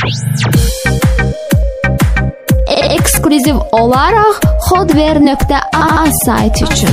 Ekskluziv olaraq Hotware.az sayti üçün.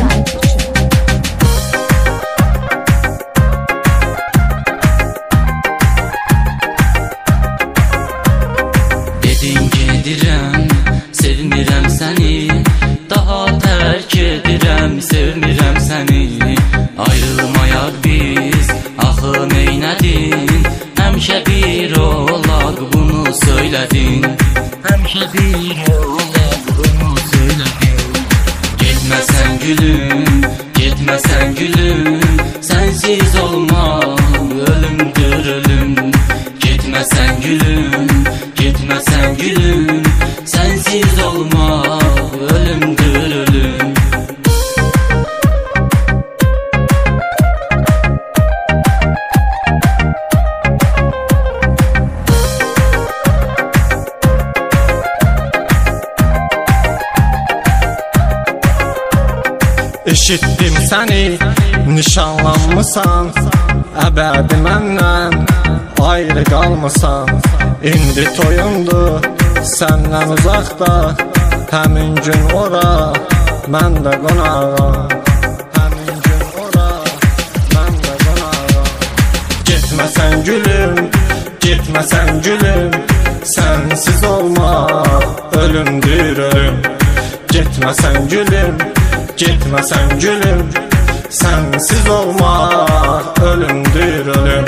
Dedin gedirəm, sevmirəm səni, daha tərk edirəm, sevmirəm səni. Ayrılmayaq biz, axı neynədin, həmişə bir olaq bunu söylədin. Həmişə bir olaq bunu söylədin. Getməsən gülüm, getməsən gülüm, sənsiz olmaq ölümdür ölüm. Getməsən gülüm, getməsən gülüm, sənsiz olmaq ölümdür ölüm. Eşitdim səni, nişanlanmısan, əbədi məndən ayrı qalmısan. İndi toyundu, səndən uzaqda, həmin gün ora, mən də qonağam. Həmin gün ora, mən də qonağam. Getməsən gülüm, getməsən gülüm, sənsiz olmaq ölümdür ölüm. Getməsən gülüm, getməsən gülüm, sənsiz olmaq ölümdür ölüm.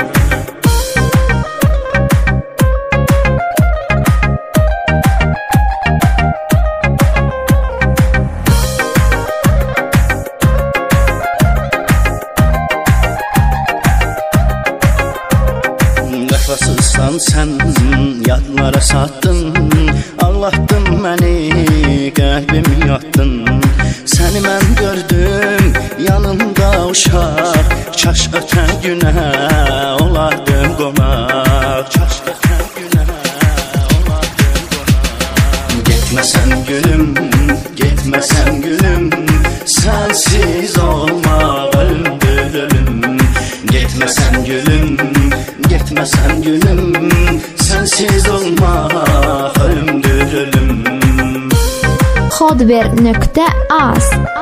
Vəfasızsan sən, yadlara satdın, ağlatdın məni, qəlbim yatdın. Səni mən gördüm, yanımda uşaq, kaş ötən günə olardım qonaq. Kaş ötən günə olardım qonaq. Getməsən gülüm, getməsən gülüm, sənsiz olmaq ölümdür ölüm. Getməsən gülüm, getməsən gülüm, sənsiz olmaq ölümdür ölüm. Hotware.az